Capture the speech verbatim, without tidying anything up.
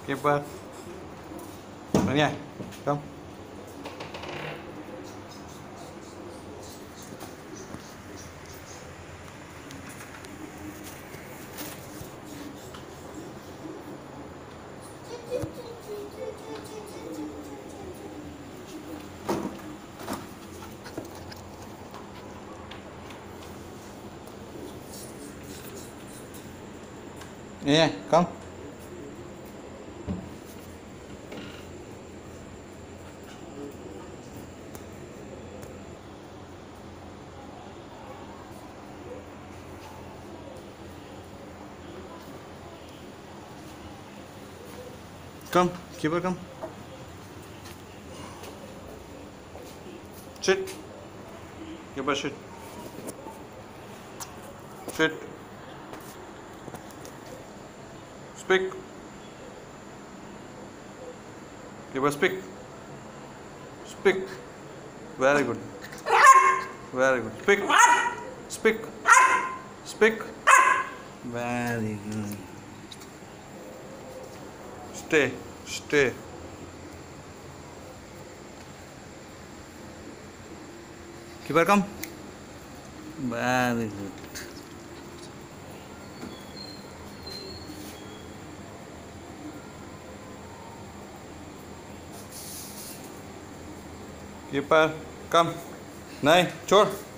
Keeper. Yeah, come. Yeah, come. Come, keeper, come. Sit. Keeper, sit. Sit. Speak. Keeper, speak. Speak. Very good. Very good. Speak. Speak. Speak. Very good. Stay. Stay. Keeper, come. Very good. Keeper, come. नहीं छोड़.